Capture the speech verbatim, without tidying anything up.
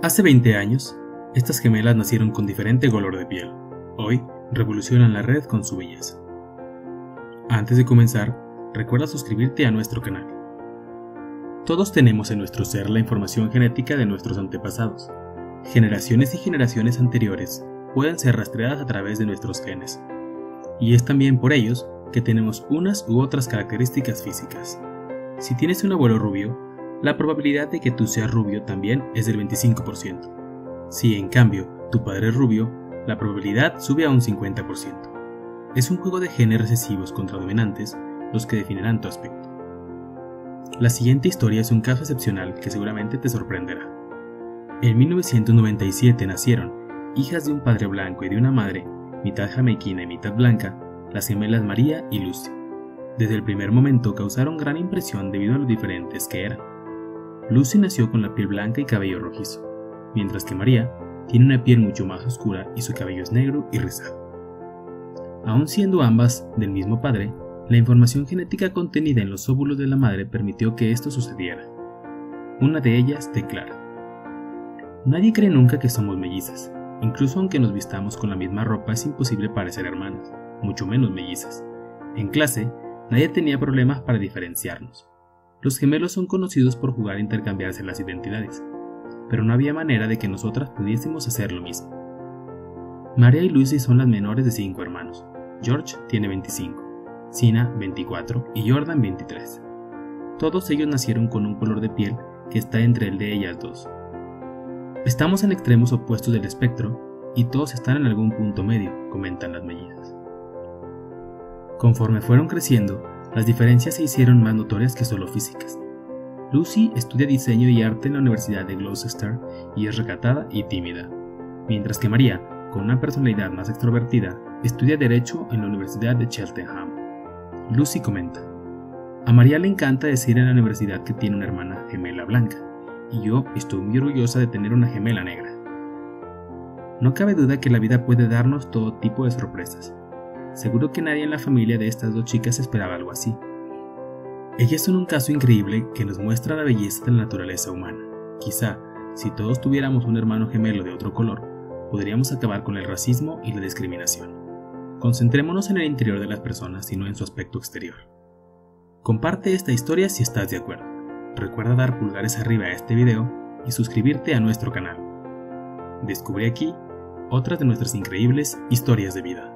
Hace veinte años, estas gemelas nacieron con diferente color de piel. Hoy, revolucionan la red con su belleza. Antes de comenzar, recuerda suscribirte a nuestro canal. Todos tenemos en nuestro ser la información genética de nuestros antepasados. Generaciones y generaciones anteriores pueden ser rastreadas a través de nuestros genes. Y es también por ellos que tenemos unas u otras características físicas. Si tienes un abuelo rubio, la probabilidad de que tú seas rubio también es del veinticinco por ciento. Si en cambio tu padre es rubio, la probabilidad sube a un cincuenta por ciento. Es un juego de genes recesivos contra dominantes los que definirán tu aspecto. La siguiente historia es un caso excepcional que seguramente te sorprenderá. En mil novecientos noventa y siete nacieron, hijas de un padre blanco y de una madre, mitad jamaiquina y mitad blanca, las gemelas María y Lucy. Desde el primer momento causaron gran impresión debido a lo diferentes que eran. Lucy nació con la piel blanca y cabello rojizo, mientras que María tiene una piel mucho más oscura y su cabello es negro y rizado. Aun siendo ambas del mismo padre, la información genética contenida en los óvulos de la madre permitió que esto sucediera. Una de ellas declara: nadie cree nunca que somos mellizas. Incluso aunque nos vistamos con la misma ropa, es imposible parecer hermanas, mucho menos mellizas. En clase, nadie tenía problemas para diferenciarnos. Los gemelos son conocidos por jugar a intercambiarse las identidades, pero no había manera de que nosotras pudiésemos hacer lo mismo. María y Lucy son las menores de cinco hermanos. George tiene veinticinco, Sina veinticuatro y Jordan veintitrés. Todos ellos nacieron con un color de piel que está entre el de ellas dos. Estamos en extremos opuestos del espectro y todos están en algún punto medio, comentan las mellizas. Conforme fueron creciendo, las diferencias se hicieron más notorias que solo físicas. Lucy estudia diseño y arte en la Universidad de Gloucester y es recatada y tímida, mientras que María, con una personalidad más extrovertida, estudia Derecho en la Universidad de Cheltenham. Lucy comenta: a María le encanta decir en la universidad que tiene una hermana gemela blanca, y yo estoy muy orgullosa de tener una gemela negra. No cabe duda que la vida puede darnos todo tipo de sorpresas. Seguro que nadie en la familia de estas dos chicas esperaba algo así. Ellas son un caso increíble que nos muestra la belleza de la naturaleza humana. Quizá, si todos tuviéramos un hermano gemelo de otro color, podríamos acabar con el racismo y la discriminación. Concentrémonos en el interior de las personas y no en su aspecto exterior. Comparte esta historia si estás de acuerdo. Recuerda dar pulgares arriba a este video y suscribirte a nuestro canal. Descubre aquí otras de nuestras increíbles historias de vida.